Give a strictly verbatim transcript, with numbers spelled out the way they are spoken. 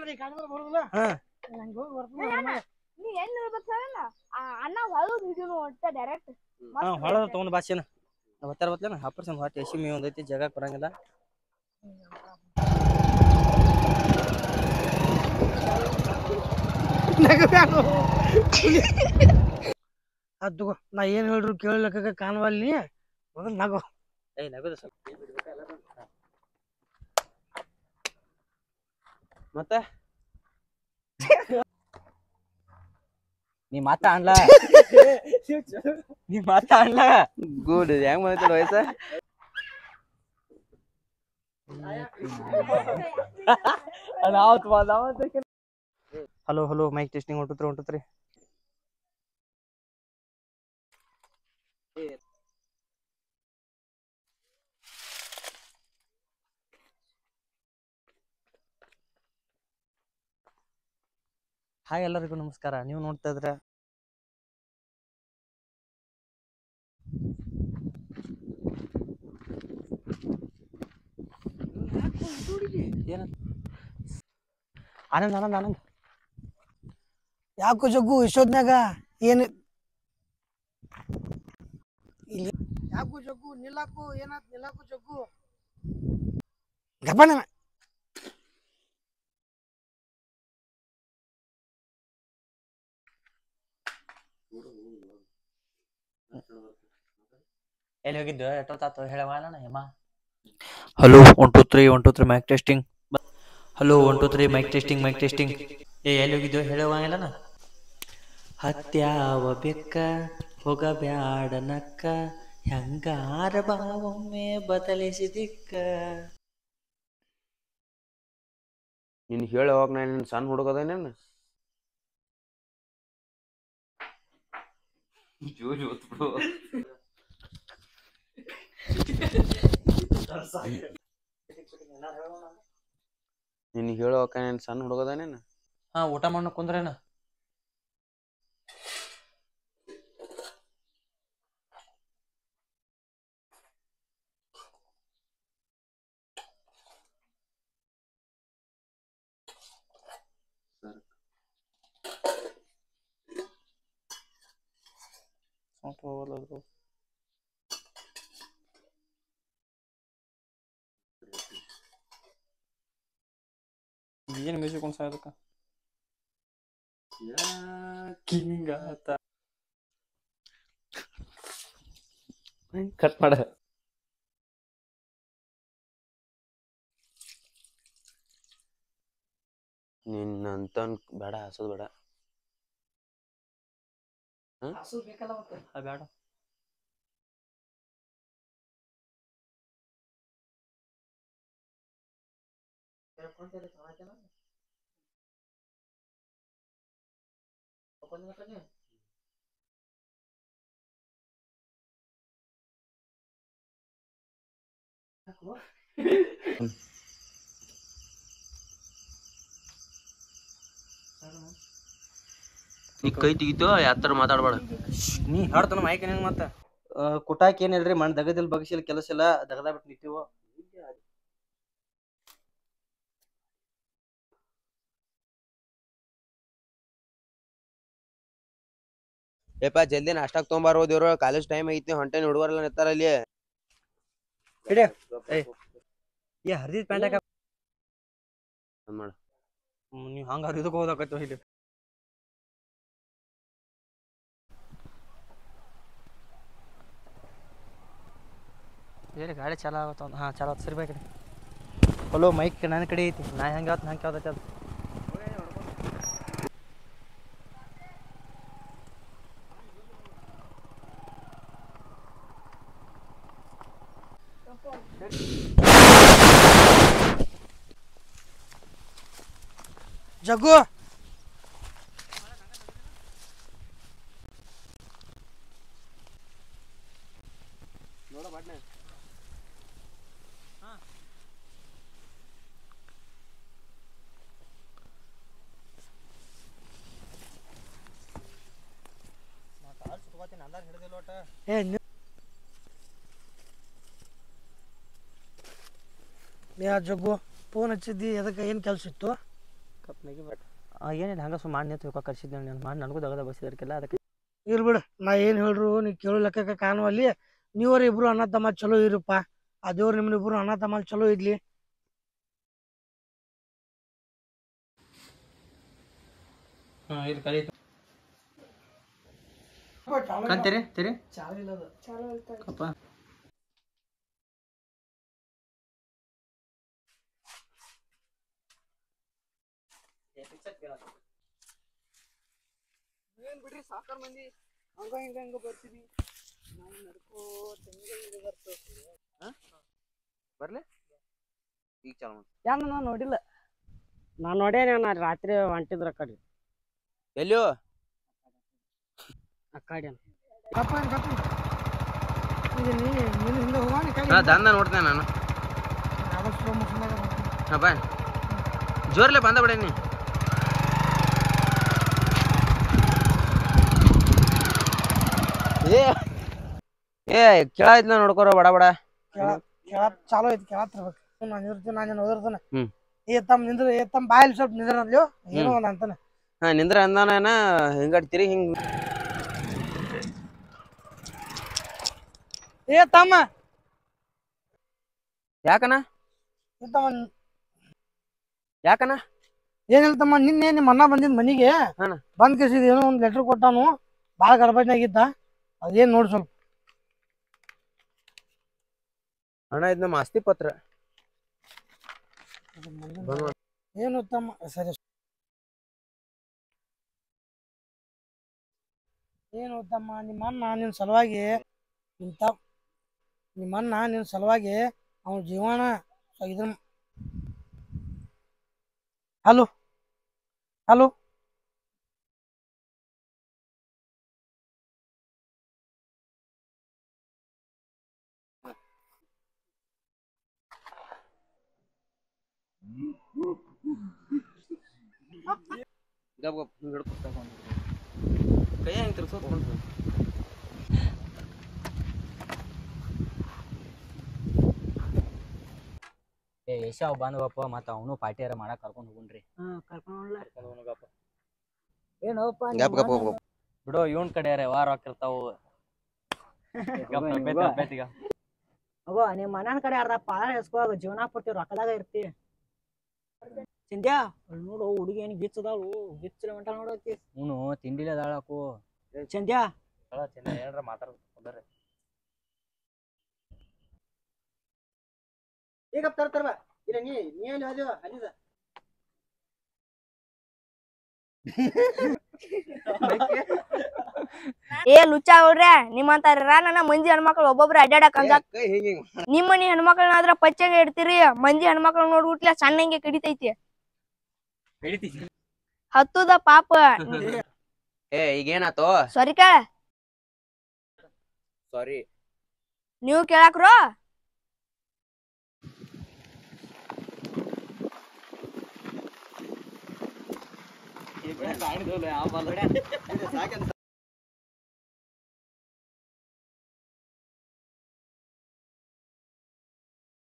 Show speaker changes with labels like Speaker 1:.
Speaker 1: ತಗೊಂಡ್ ಬಾಸಿನ ಬತ್ತಾರ ಬತ್ತೇನ ಆಪರೇಷನ್ ಹೊಟ್ಟೆ ಎಸಿ ಮೇ ಒಂದೈತಿ ಜಾಗ ಕೊಡಂಗಿಲ್ಲ
Speaker 2: ಅದು ನಾ ಏನ್ ಹೇಳ್ರು ಕೇಳಲಕ್ಕ ಕಾಣವಲ್ಲಿ ಮೊದಲು ನಗೋ
Speaker 1: ಏಯ್ ನಗದ ಸ್ವಲ್ಪ ಮತ್ತೆ ನೀ ಮಾತ ಅನ್ಲ ನೀ ಮಾತ ಅನ್ಲ ಗುಡ್ ಹೆಂಗ್ ಬಂದಿತ್ತು ವಯಸ್ಸ ಹಲೋ ಹಲೋ ಮೈಕ್ ಟೆಸ್ಟಿಂಗ್ ಹೊಂಟತ್ರಿ ಹೊಂಟತ್ರಿ ಹಾಯ್ ಎಲ್ಲರಿಗೂ ನಮಸ್ಕಾರ ನೀವು ನೋಡ್ತಾ ಇದ್ರ ಆನಂದ್ ಆನಂದ್ ಆನಂದ್
Speaker 2: ಯಾಕೋ ಜಗ್ಗು ಇಷ್ಟೊತ್ನಾಗ ಏನ್ ಯಾಕೋ ಜಗ್ಗು ನಿಲ್ಲಾಕು ಏನಾತ್ ನಿಲ್ಲಾಕು ಜಗ್ಗು ಗಪ್ಪನ
Speaker 1: ಎಲ್ಲಿ ಹೋಗಿದ್ದು ಎಷ್ಟೊತ್ತಾತು ಹೇಳವಾಲಣ್ಣ ಯಮ್ಮ hello one two three one two three mic testing hello one two three mic testing mic testing ಏ ಎಲ್ಲಿ ಹೋಗಿದ್ದು ಹೇಳವಾಂಗಿಲ್ಲಣ್ಣ ಹತ್ಯಾವ ಬೆಕ್ಕ ಹೋಗಬ್ಯಾಡನಕ್ಕ ಹೆಂಗಾರ ಬಾವೊಮ್ಮೆ ಬದಲಿಸಿದಿಕ್ಕ
Speaker 3: ನಿನ್ ಹೇಳಿ ಹೋಗ ನಾ ನಿನ್ ಸಣ್ಣ ಹುಡುಗದೇನೇನು ನಿನ್ ಹೇಳೋಕ ನೀನ್ ಸಣ್ಣ ಹುಡುಗದೇನೇನು
Speaker 1: ಹಾ ಊಟ ಮಾಡ ಕುಂದ್ರೇನ ಏನು ಮ್ಯೂಸಿಕ್ ಒಂದು ಸಾಯದಕ್ಕ ಯಾಕಿಂಗಾತ ಕಟ್ ಮಾಡ
Speaker 3: ನಿನ್ನಂತನ್ ಬೇಡ ಹಸೋದ್ ಬೇಡ
Speaker 1: ಬೇಕಲ್ಲ ಮತ್ತೆ ಬೇಡ
Speaker 3: ಈ ಕೈ ತೆಗಿತೋ ಯಾತರ ಮಾತಾಡ್ಬೇಡ
Speaker 1: ನೀ ಹಾಡ್ತಾನ ಮೈಕ್ ಏನೇನು ಮತ್ತ ಕುಟಾಕ್ ಏನಿಲ್ರಿ ಮಣ್ ದಗದಿಲ್ ಬಗಸಿಲ್ ಕೆಲಸ ಇಲ್ಲ ದಗದ ಬಿಟ್ಟು ನಿಂತೀವೋ
Speaker 3: ಏಪ ಜಲ್ದಿ ನಾಷ್ಟಾಕ್ ತೊಗೊಂಬಾರ ಹೋದಿವ್ರು ಕಾಲೇಜ್ ಟೈಮ್ ಐತಿ ಹೊಂಟೇನ್ ಹುಡುಗರೆಲ್ಲ ನಿಂತಾರ ಅಲ್ಲಿ
Speaker 1: ಏ ಹರಿದಿದ್ ಪ್ಯಾಂಟ್ ಹಾಕ
Speaker 3: ಮಾಡ
Speaker 1: ನೀವ್ ಹಂಗ ಹರಿದಕ್ಕೆ ಹೋದಾಕತ್ತು ಇಲ್ಲಿ ಏರಿ ಗಾಡಿ ಚಾಲ ಆಗತ್ತ ಹಾಂ ಚಾಲ ಆತ ಸರಿ ಬೇಕ್ರಿ ಹಲೋ ಮೈಕ್ ನನ್ನ ಕಡೆ ಐತಿ ನಾ ಹೆಂಗೆ ಆತ ಹಂಗೆ ಯಾವ್ದೈತೆ ಅದು
Speaker 2: ಜಗ್ಗು ಏ ಯಾ ಜಗ್ಗು ಫೋನ್ ಹಚ್ಚಿದ್ದಿ ಅದಕ್ಕೆ ಏನು ಕೆಲಸ ಇತ್ತು
Speaker 1: ಏನಿಲ್ಲ ಹಂಗ ಸುಮ್ಮ ಮಾಡಿ ನಿಂತು ಕರ್ಸಿದ್ದೆ ನಾನು ಮಾಡಿ ನನಗೂ ದಗದ ಬಸಿದರ್ಕೆಲ್ಲ ಅದಕ್ಕೆ
Speaker 2: ಇರ್ ಬಿಡು ನಾ ಏನ್ ಹೇಳ್ರು ನೀ ಕೇಳೋ ಲೆಕ್ಕಕ್ಕೆ ಕಾಣುವಲ್ಲಿ ನೀವ್ರ ಇಬ್ರು ಅಣ್ಣ ತಮ್ಮ ಚಲೋ ಇರಪ್ಪ ಆ ದೇವ್ರ ನಿಮ್ಮನ್ನ ಇಬ್ರು ಅಣ್ಣ ತಮ್ಮ ಚಲೋ ಇದ್ಲಿ.
Speaker 1: ತೆರೆ ತೆರೆ
Speaker 2: ಏನ್ ಬಿಡ್ರಿ ಸಾಕಾರ ಮಂದಿ ಹಂಗ ಹಿಂಗ ಹಂಗ ಬರ್ತೀವಿ ನಾವು ನಡ್ಕೋ ತೆಂಗಿನ ಬರ್ತೇವೆ
Speaker 3: ಬರ್ಲಿ ಈಗ ಚಾಲು
Speaker 2: ಯಾನ ನಾ ನೋಡಿಲ್ಲ ನಾ ನೋಡೇನೆ ನಾ ರಾತ್ರಿ ಹೊಂಟಿದ್ರ ಕಡೆ
Speaker 3: ಎಲ್ಲಿಯೋ
Speaker 2: ಆ ಕಡೆ ಗಪ್ಪ ಗಪ್ಪ ಈಗ ನೀ ನೀನು ಹಿಂದೆ ಹೋಗಾನಿ ಕಡೆ
Speaker 3: ಹಾ ದಂದ ನೋಡ್ತೇನೆ ನಾನು
Speaker 2: ಯಾವ ಸ್ಲೋ ಮೋಷನ್
Speaker 3: ಹಾ ಬಾ ಜೋರ್ಲೆ ಬಂದ ಬಿಡೇನಿ ಏ ಏ ಕೇಳಾಯ್ತು ನಾ ನೋಡ್ಕೊರೋ ಬಡ ಬಡ
Speaker 2: ಕೇಳ ಚಾಲೋ ಐತಿ ಕೇಳತ್ತಿರ್ಬೇಕು ನಾನು ಇರ್ತೀನಿ ನಾನು ಓದಿರ್ತಾನೆ
Speaker 3: ಹ್ಮ್
Speaker 2: ಏ ತಮ್ಮ ನಿಂದ್ರ ಏ ತಮ್ಮ ಬಾಯಲ್ಲಿ ಸ್ವಲ್ಪ ನಿಂದ್ರ ಅಲ್ಲೋ ಏನೋ ಒಂದು ಅಂತಾನೆ
Speaker 3: ಹಾ ನಿಂದ್ರ ಅಂದಾನ ಹಿಂಗಡ್ ತಿರುಗಿ ಹಿಂಗ್
Speaker 2: ಏ ತಮ್ಮ
Speaker 3: ಯಾಕನ
Speaker 2: ತಮ್ಮ
Speaker 3: ಯಾಕನ
Speaker 2: ಏನಿಲ್ಲ ತಮ್ಮ ನಿನ್ನೆ ನಿಮ್ಮ ಅಣ್ಣ ಬಂದಿದ್ ಮನಿಗೆ
Speaker 3: ಹಾನ
Speaker 2: ಬಂದ್ ಕೇಸಿದ ಏನೋ ಒಂದ್ ಲೆಟರ್ ಕೊಟ್ಟಾನು ಭಾಳ ಗರ್ಭಜ್ನಾಗಿದ್ದ ಅದೇನ್ ನೋಡಿ ಸ್ವಲ್ಪ
Speaker 3: ಅಣ್ಣ ಇದ್ ನಮ್ಮ ಆಸ್ತಿ ಪತ್ರ
Speaker 2: ಏನು ತಮ್ಮ ಸರಿ ಏನು ತಮ್ಮ ನಿಮ್ಮ ಅಣ್ಣ ನಿನ್ನ ಸಲುವಾಗಿ ಇಂಥ ನಿಮ್ಮ ಅಣ್ಣ ನಿನ್ನ ಸಲುವಾಗಿ ಅವನ ಜೀವನ ಇದನ್ನ ಹಲೋ ಹಲೋ
Speaker 3: ಗಪ್ ಗಪ್ ಹಿಂಗ್ ಹಿಡ್ಕೊ ಕೈ ಹೆಂಗ್ ತಿರ್ಸೋದ್
Speaker 1: ಏ ಯಶ ಅವ್ ಬಂದ್ವಪ್ಪ ಮತ್ತ ಅವನು ಪಾರ್ಟಿಯಾರ ಮಾಡಕ್ ಕರ್ಕೊಂಡ್ ಹೋಗುಣ್ರಿ
Speaker 2: ಏನಪ್ಪ
Speaker 3: ಗಪ್ ಗಪ್ ಗಪ್ ಗಪ್
Speaker 1: ಬಿಡೋ ಇವನ್ ಕಡೆ ವಾರ ಹಾಕಿರ್ತಾವು
Speaker 2: ಅಗೋ ನಿಮ್ಮ ಮನನ ಕಡೆ ಅರ್ಧ ಪಾಳ ಎಸ್ಕೋ ಜೀವನ ಪಡ್ತೀವಿ ರೊಕ್ಕದಾಗ ಇರ್ತಿ ಚಿಂತ್ಯಾ ನೋಡು ಹುಡುಗಿ ಏನ್ ಗಿಚ್ಚದಾಳು ಗಿಚ್ಚಲ ಮಂಟ ನೋಡತಿ
Speaker 1: ಅವನು ತಿಂಡಿಲೆ ದಾಳಕು
Speaker 2: ಚಂದ್ಯಾ
Speaker 1: ಏನ್ರ ಮಾತಾಡ್ತಾರೆ
Speaker 2: ಈಗ ತರ್ತಾರ ಇಲ್ಲ ನೀ ನೀ ಎಲ್ಲಿ ಹೋದ್ಯೋ ಅಲ್ಲಿದ
Speaker 4: ಏ ಲುಚ್ಚ ಅವ್ರೆ ನಿಮ್ಮಂತಾರ ನನ್ನ ಮಂಜಿ ಹೆಣ್ಮಕ್ಳು ಒಬ್ಬೊಬ್ರು ಅಡ್ಡಾಡಕ್ ಅಂಜಾಕ್
Speaker 3: ಕೈ ಹಿಂಗ್ ಹಿಂಗ್
Speaker 4: ನಿಮ್ಮ ಮನಿ ಹೆಣ್ಮಕ್ಳನ್ನಾದ್ರ ಪಚ್ಚಂಗ ಇಡ್ತೀರಿ ಮಂಜಿ ಹೆಣ್ಮಕ್ಳು ನೋಡ್ಬಿಟ್ಲೆ ಸಣ್ಣಂಗೆ ಕಡಿತೈತಿ ಹತ್ತುದ ಪಾಪ
Speaker 3: ಏ ಈಗೇನಾತೋ
Speaker 4: ಸರಿ ಕೇಳ
Speaker 3: ಸಾರಿ
Speaker 4: ನೀವು ಕೇಳಾಕ್ರೋ